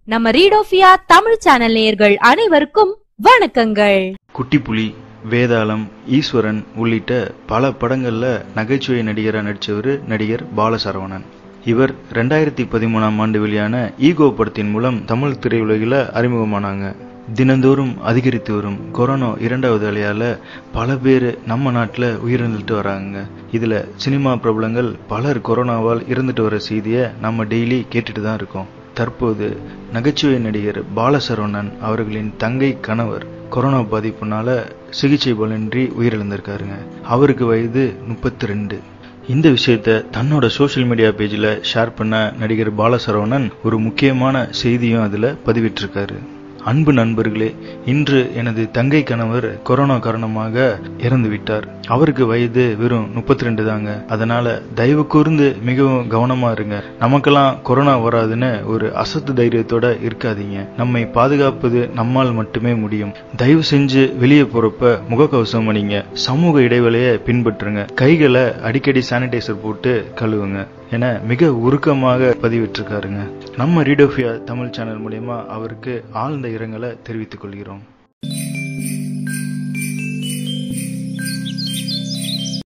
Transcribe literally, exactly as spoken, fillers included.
நம்ம ரீடோஃபியா தமிழ் சேனல் நேயர்கள் அனைவருக்கும் வணக்கங்கள். குட்டிப்புலி, வேதாளம், ஈஸ்வரன் உள்ளிட்ட பல படங்கள்ல நகைச்சுவை நடிகராக நடிச்சவர் நடிகர் பாலசரவணன். இவர் ரெண்டாயிரத்தி பதிமூணாம் ஆண்டு வெளியான ஈகோ படத்தின் மூலம் தமிழ் திரையுலகில் அறிமுகமானாங்க. தினந்தோறும் அதிகரித்து வரும் கொரோனா இரண்டாவது அலையால பல பேர் நம்ம நாட்டில் உயிரிழந்துட்டு வராங்க. இதுல சினிமா பிரபலங்கள் பலர் கொரோனாவால் இறந்துட்டு வர செய்தியை நம்ம டெய்லி கேட்டுட்டு தான் இருக்கோம். தற்போது நகைச்சுவை நடிகர் பாலசரவணன் அவர்களின் தங்கை கணவர் கொரோனா பாதிப்புனால சிகிச்சை பலனின்றி உயிரிழந்திருக்காருங்க. அவருக்கு வயது முப்பத்தி ரெண்டு. இந்த விஷயத்த தன்னோட சோசியல் மீடியா பேஜில் ஷேர் பண்ண நடிகர் பாலசரவணன் ஒரு முக்கியமான செய்தியும் அதில் பதிவிட்டிருக்காரு. அன்பு நண்பர்களே, இன்று எனது தங்கை கணவர் கொரோனா காரணமாக இறந்து விட்டார். அவருக்கு வயது வெறும் முப்பத்தி ரெண்டு தாங்க. அதனால தயவு கூர்ந்து மிகவும் கவனமா இருங்க. நமக்கெல்லாம் கொரோனா வராதுன்னு ஒரு அசத்து தைரியத்தோட இருக்காதீங்க. நம்மை பாதுகாப்பது நம்மால் மட்டுமே முடியும். தயவு செஞ்சு வெளியே போறப்ப முகக்கவசம் அணிங்க, சமூக இடைவெளியை பின்பற்றுங்க, கைகளை அடிக்கடி சானிடைசர் போட்டு கழுவுங்க என மிக உருக்கமாக பதிவிட்டிருக்காருங்க. நம்ம ரீடோஃபியா தமிழ் சேனல் மூலமா அவருக்கு ஆழ்ந்த இரங்கலை தெரிவித்துக் கொள்கிறோம்.